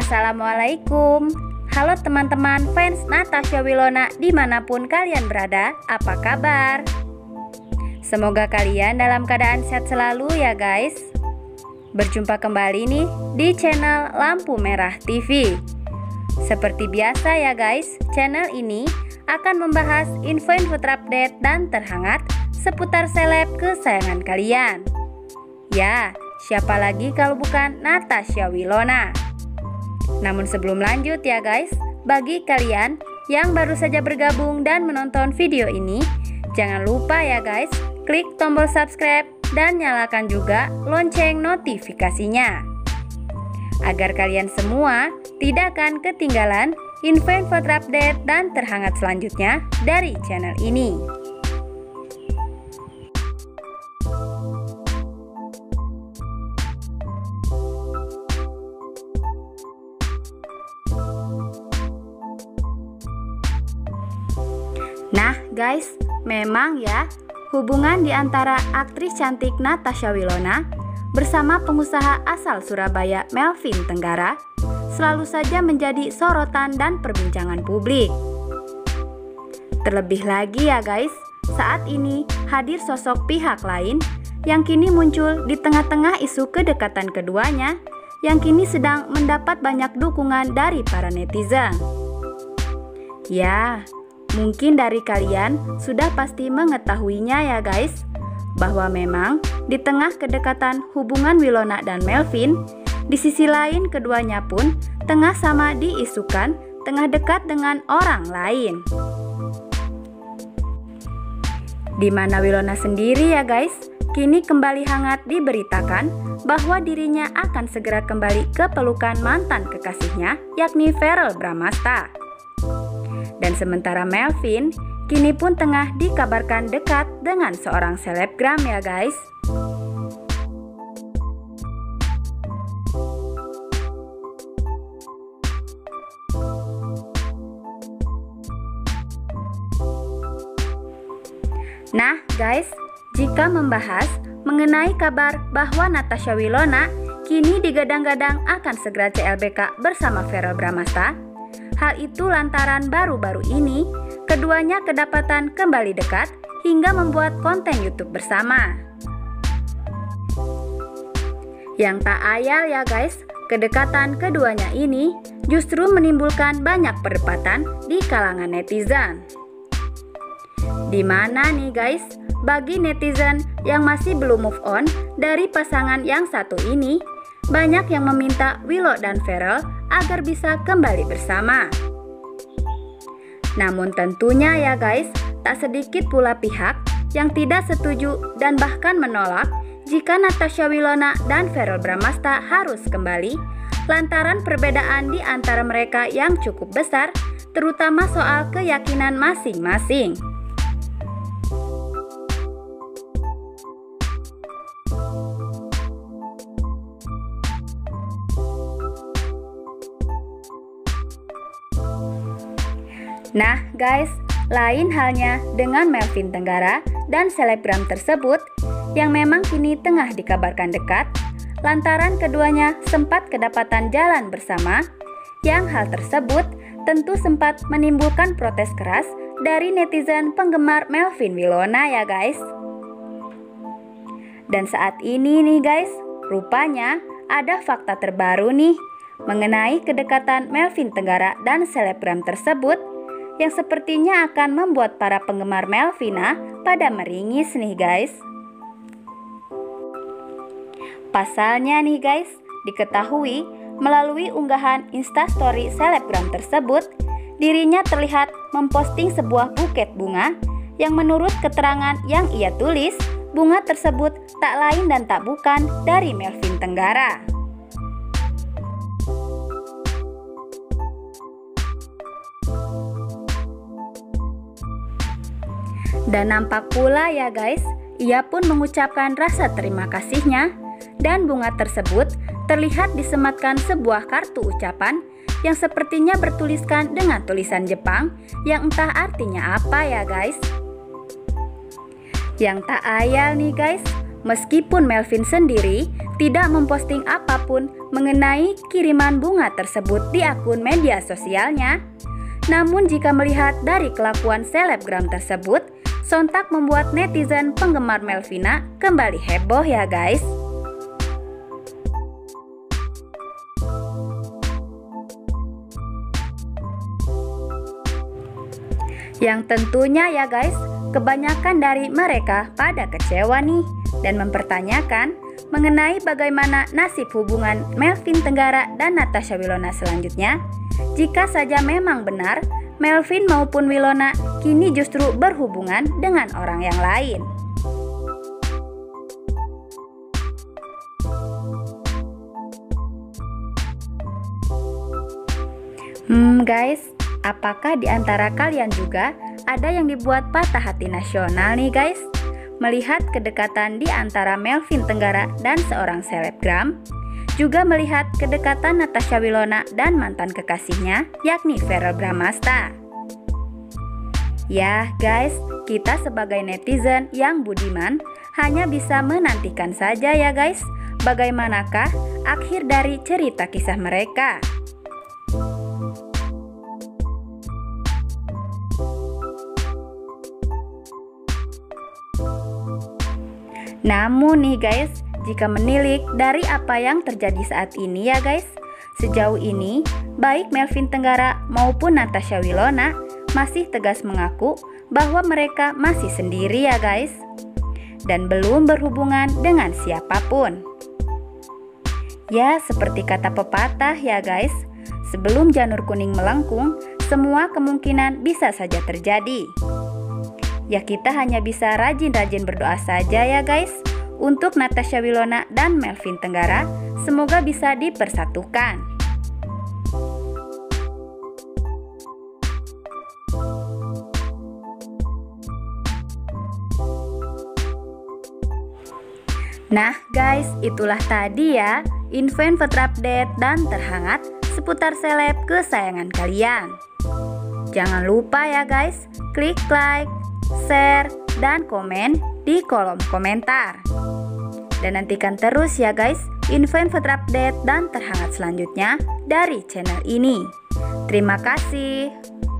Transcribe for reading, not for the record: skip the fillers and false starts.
Assalamualaikum. Halo teman-teman fans Natasha Wilona dimanapun kalian berada, apa kabar? Semoga kalian dalam keadaan sehat selalu ya guys. Berjumpa kembali nih di channel Lampu Merah TV. Seperti biasa ya guys, channel ini akan membahas info-info terupdate dan terhangat seputar seleb kesayangan kalian. Ya, siapa lagi kalau bukan Natasha Wilona. Namun sebelum lanjut ya guys, bagi kalian yang baru saja bergabung dan menonton video ini, jangan lupa ya guys, klik tombol subscribe dan nyalakan juga lonceng notifikasinya, agar kalian semua tidak akan ketinggalan info-info terupdate dan terhangat selanjutnya dari channel ini. Nah guys, memang ya, hubungan di antara aktris cantik Natasha Wilona bersama pengusaha asal Surabaya Melvin Tenggara selalu saja menjadi sorotan dan perbincangan publik. Terlebih lagi ya guys, saat ini hadir sosok pihak lain yang kini muncul di tengah-tengah isu kedekatan keduanya yang kini sedang mendapat banyak dukungan dari para netizen. Ya, mungkin dari kalian sudah pasti mengetahuinya ya guys, bahwa memang di tengah kedekatan hubungan Wilona dan Melvin, di sisi lain keduanya pun tengah sama diisukan tengah dekat dengan orang lain. Di mana Wilona sendiri ya guys, kini kembali hangat diberitakan bahwa dirinya akan segera kembali ke pelukan mantan kekasihnya, yakni Verrell Bramasta. Dan sementara Melvin kini pun tengah dikabarkan dekat dengan seorang selebgram ya guys. Nah guys, jika membahas mengenai kabar bahwa Natasha Wilona kini digadang-gadang akan segera CLBK bersama Verrell Bramasta, hal itu lantaran baru-baru ini keduanya kedapatan kembali dekat hingga membuat konten YouTube bersama. Yang tak ayal ya guys, kedekatan keduanya ini justru menimbulkan banyak perdebatan di kalangan netizen. Dimana nih guys, bagi netizen yang masih belum move on dari pasangan yang satu ini, banyak yang meminta Willow dan Verrell agar bisa kembali bersama. Namun tentunya ya guys, tak sedikit pula pihak yang tidak setuju dan bahkan menolak jika Natasha Wilona dan Verrell Bramasta harus kembali lantaran perbedaan di antara mereka yang cukup besar, terutama soal keyakinan masing-masing. Nah guys, lain halnya dengan Melvin Tenggara dan selebgram tersebut yang memang kini tengah dikabarkan dekat lantaran keduanya sempat kedapatan jalan bersama, yang hal tersebut tentu sempat menimbulkan protes keras dari netizen penggemar Melvin Wilona ya guys. Dan saat ini nih guys, rupanya ada fakta terbaru nih mengenai kedekatan Melvin Tenggara dan selebgram tersebut yang sepertinya akan membuat para penggemar Melvina pada meringis nih guys. Pasalnya nih guys, diketahui melalui unggahan instastory selebgram tersebut, dirinya terlihat memposting sebuah buket bunga yang menurut keterangan yang ia tulis, bunga tersebut tak lain dan tak bukan dari Melvin Tenggara. Dan nampak pula ya guys, ia pun mengucapkan rasa terima kasihnya dan bunga tersebut terlihat disematkan sebuah kartu ucapan yang sepertinya bertuliskan dengan tulisan Jepang yang entah artinya apa ya guys. Yang tak ayal nih guys, Meskipun Melvin sendiri tidak memposting apapun mengenai kiriman bunga tersebut di akun media sosialnya, namun jika melihat dari kelakuan selebgram tersebut, sontak membuat netizen penggemar Melvina kembali heboh ya guys. Yang tentunya ya guys, kebanyakan dari mereka pada kecewa nih dan mempertanyakan mengenai bagaimana nasib hubungan Melvin Tenggara dan Natasha Wilona selanjutnya. Jika saja memang benar, Melvin maupun Wilona kini justru berhubungan dengan orang yang lain. Guys, apakah di antara kalian juga ada yang dibuat patah hati nasional nih guys? Melihat kedekatan di antara Melvin Tenggara dan seorang selebgram, juga melihat kedekatan Natasha Wilona dan mantan kekasihnya yakni Verrell Bramasta. Ya guys, kita sebagai netizen yang budiman hanya bisa menantikan saja ya guys, bagaimanakah akhir dari cerita kisah mereka. Namun nih guys, jika menilik dari apa yang terjadi saat ini ya guys, sejauh ini baik Melvin Tenggara maupun Natasha Wilona masih tegas mengaku bahwa mereka masih sendiri ya guys, dan belum berhubungan dengan siapapun. Ya seperti kata pepatah ya guys, sebelum janur kuning melengkung, semua kemungkinan bisa saja terjadi. Ya kita hanya bisa rajin-rajin berdoa saja ya guys, untuk Natasha Wilona dan Melvin Tenggara semoga bisa dipersatukan. Nah guys, itulah tadi ya info terupdate dan terhangat seputar seleb kesayangan kalian. Jangan lupa ya guys, klik like, share, dan komen di kolom komentar. Dan nantikan terus ya guys info terupdate dan terhangat selanjutnya dari channel ini. Terima kasih.